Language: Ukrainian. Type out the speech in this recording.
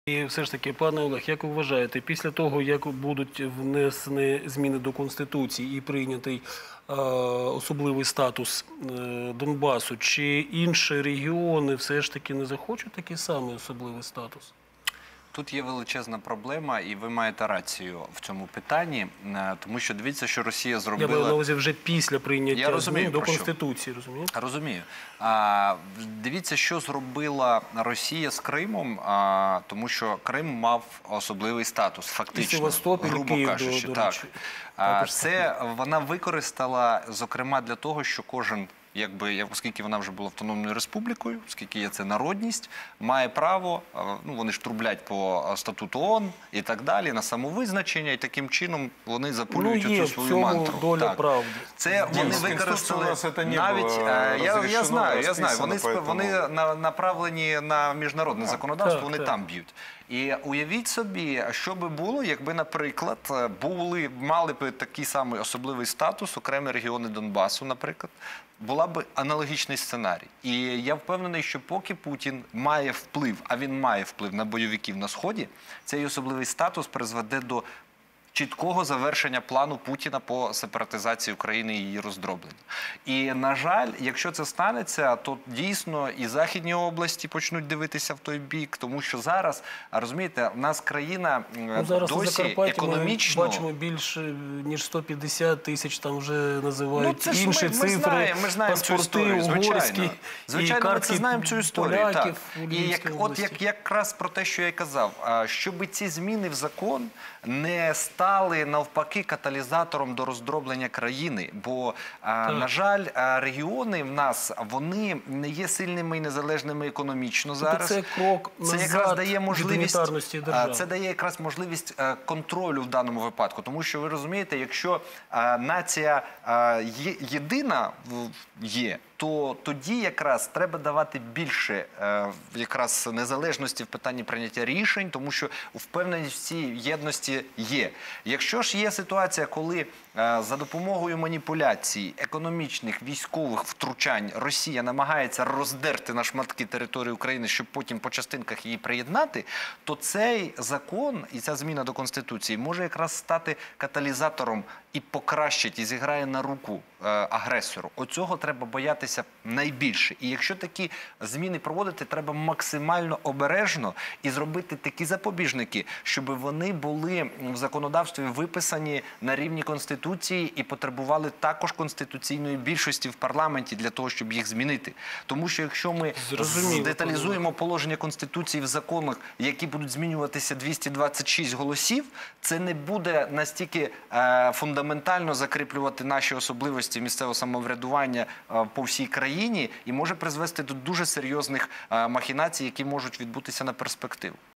І все ж таки, пане Олег, як ви вважаєте, після того, як будуть внесені зміни до Конституції і прийнятий особливий статус Донбасу, чи інші регіони все ж таки не захочуть такий самий особливий статус? Тут є величезна проблема, і ви маєте рацію в цьому питанні, тому що дивіться, що Росія зробила... Я маю на увазі вже після прийняття змін до Конституції, розумієте? Розумію. Дивіться, що зробила Росія з Кримом, тому що Крим мав особливий статус, фактично, грубо кажучи. Це вона використала, зокрема, для того, що кожен, оскільки вона вже була автономною республікою, оскільки є це народність, має право, вони ж трублять по статуту ООН і так далі, на самовизначення, і таким чином вони запулюють оцю свою мантру. Ну, є в цьому доля правди. Це вони використали навіть, я знаю, вони направлені на міжнародне законодавство, вони там б'ють. І уявіть собі, що би було, якби, наприклад, мали б такий самий особливий статус окремі регіони Донбасу, наприклад, була б аналогічний сценарій. І я впевнений, що поки Путін має вплив, а він має вплив на бойовиків на Сході, цей особливий статус призведе до чіткого завершення плану Путіна по сепаратизації України і її роздробленню. І, на жаль, якщо це станеться, то дійсно і західні області почнуть дивитися в той бік, тому що зараз, розумієте, в нас країна досі економічно... Ми бачимо більше, ніж 150 тисяч, там вже називають інші цифри, ми знаємо цю історію, звичайно. Звичайно, ми це знаємо цю історію, так. І от якраз про те, що я казав, щоб ці зміни в закон не стали, навпаки, каталізатором до роздроблення країни. Бо, на жаль, регіони в нас, вони не є сильними і незалежними економічно зараз. Це крок назад від унітарності держави. Це дає якраз можливість контролю в даному випадку. Тому що, ви розумієте, якщо нація єдина є, то тоді якраз треба давати більше якраз незалежності в питанні прийняття рішень, тому що впевненість в цій єдності є. Якщо ж є ситуація, коли за допомогою маніпуляцій, економічних, військових втручань Росія намагається роздерти на шматки території України, щоб потім по частинках її приєднати, то цей закон і ця зміна до Конституції може якраз стати каталізатором і покращить, і зіграє на руку агресору. Оцього треба боятися найбільше. І якщо такі зміни проводити, треба максимально обережно і зробити такі запобіжники, щоб вони були в законодавстві виписані на рівні Конституції і потребували також конституційної більшості в парламенті для того, щоб їх змінити. Тому що якщо ми деталізуємо положення Конституції в законах, які будуть змінюватися 226 голосів, це не буде настільки фундаментально закріплювати наші особливості місцевого самоврядування по всій країні і може призвести до дуже серйозних махінацій, які можуть відбутися на перспективу.